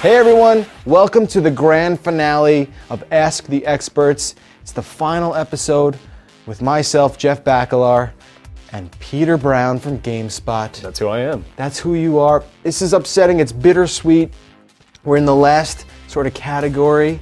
Hey everyone, welcome to the grand finale of Ask the Experts. It's the final episode with myself, Jeff Bakalar, and Peter Brown from GameSpot. That's who I am. That's who you are. This is upsetting, it's bittersweet. We're in the last sort of category.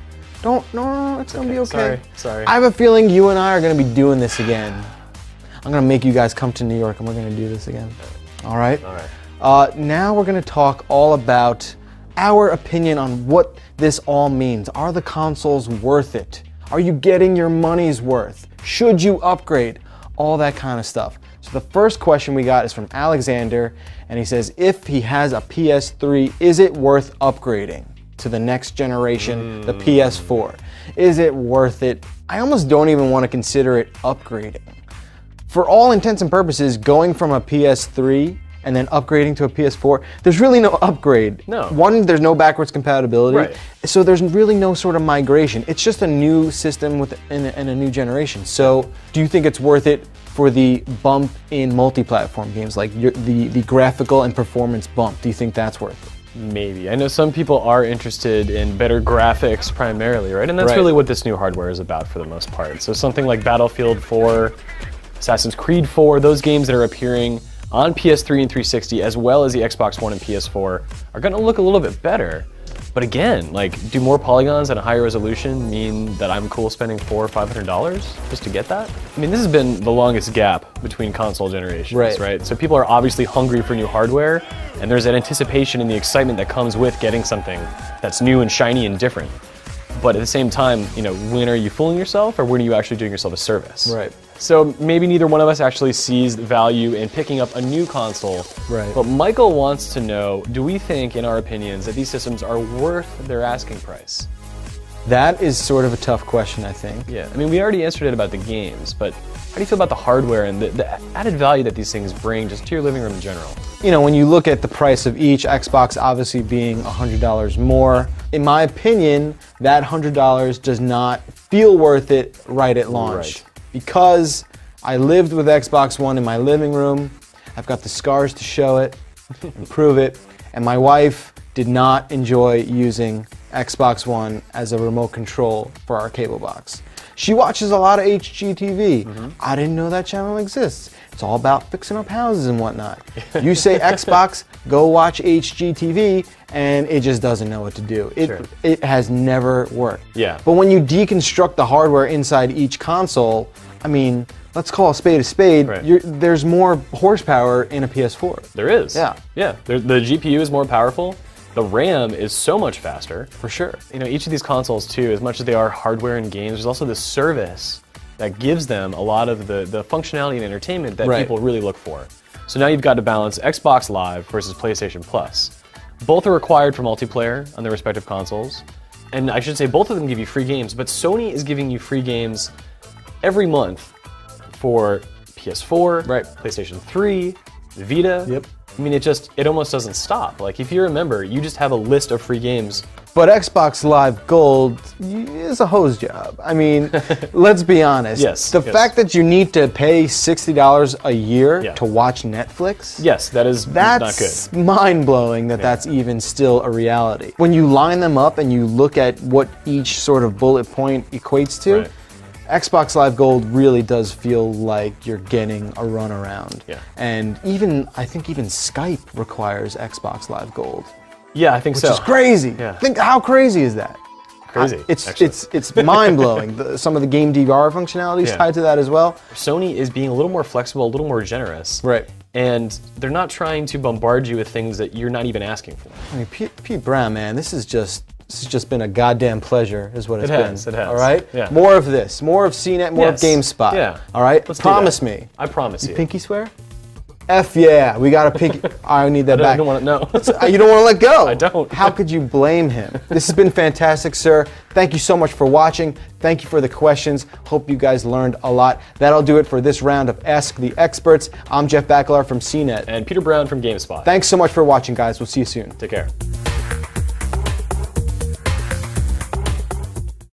No, it's gonna be okay. Sorry. I have a feeling you and I are gonna be doing this again. I'm gonna make you guys come to New York and we're gonna do this again. All right? All right. Now we're gonna talk all about our opinion on what this all means. Are the consoles worth it? Are you getting your money's worth? Should you upgrade? All that kind of stuff. So the first question we got is from Alexander, and he says, if he has a PS3, is it worth upgrading to the next generation, the PS4? Is it worth it? I almost don't even want to consider it upgrading. For all intents and purposes, going from a PS3 and then upgrading to a PS4, there's really no upgrade. No. One, there's no backwards compatibility. Right. So there's really no sort of migration. It's just a new system in a new generation. So do you think it's worth it for the bump in multi-platform games, like the graphical and performance bump? Do you think that's worth it? Maybe. I know some people are interested in better graphics primarily, right? And that's Right. really what this new hardware is about for the most part. So something like Battlefield 4, Assassin's Creed 4, those games that are appearing on PS3 and 360 as well as the Xbox One and PS4 are going to look a little bit better. But again, like, do more polygons and a higher resolution mean that I'm cool spending $400 or $500 just to get that? I mean, this has been the longest gap between console generations, right? So people are obviously hungry for new hardware, and there's that anticipation and the excitement that comes with getting something that's new and shiny and different. But at the same time, you know, when are you fooling yourself, or when are you actually doing yourself a service? Right. So maybe neither one of us actually sees the value in picking up a new console. Right. But Michael wants to know, do we think, in our opinions, that these systems are worth their asking price? That is sort of a tough question, I think. Yeah, I mean, we already answered it about the games, but how do you feel about the hardware and the added value that these things bring just to your living room in general? You know, when you look at the price of each, Xbox obviously being $100 more, in my opinion, that $100 does not feel worth it right at launch. Right. Because I lived with Xbox One in my living room, I've got the scars to show it and prove it, and my wife did not enjoy using Xbox One as a remote control for our cable box. She watches a lot of HGTV. I didn't know that channel exists. It's all about fixing up houses and whatnot. You say Xbox, go watch HGTV, and it just doesn't know what to do. It has never worked. Yeah. But when you deconstruct the hardware inside each console, I mean, let's call a spade a spade. Right. There's more horsepower in a PS4. There is. Yeah. Yeah, the GPU is more powerful. The RAM is so much faster. For sure. You know, each of these consoles too, as much as they are hardware and games, there's also this service that gives them a lot of the functionality and entertainment that people really look for. So now you've got to balance Xbox Live versus PlayStation Plus. Both are required for multiplayer on their respective consoles. And I should say both of them give you free games, but Sony is giving you free games every month for PS4, PlayStation 3, Vita. Yep. I mean, it almost doesn't stop. Like, if you're a member, you just have a list of free games. But Xbox Live Gold is a hose job. I mean, let's be honest. Yes. The fact that you need to pay $60 a year to watch Netflix. Yes, that's not good. That's mind-blowing that that's even still a reality. When you line them up and you look at what each sort of bullet point equates to, Xbox Live Gold really does feel like you're getting a runaround. Yeah. And I think even Skype requires Xbox Live Gold. Yeah, I think so. Which is crazy. Yeah. Think, how crazy is that? Crazy. It's mind-blowing. Some of the game DVR functionality is tied to that as well. Sony is being a little more flexible, a little more generous. Right. And they're not trying to bombard you with things that you're not even asking for. I mean, Pete Brown, man, this has just been a goddamn pleasure, is what it's been. It has. All right? Yeah. More of this. More of CNET, more of GameSpot. Yeah. All right? Let's Promise do that. me. I promise you. Pinky swear? F yeah, we got a pinky. I need that back. I don't want to know. You don't want to let go. I don't. How could you blame him? This has been fantastic, sir. Thank you so much for watching. Thank you for the questions. Hope you guys learned a lot. That'll do it for this round of Ask the Experts. I'm Jeff Bakalar from CNET. And Peter Brown from GameSpot. Thanks so much for watching, guys. We'll see you soon. Take care.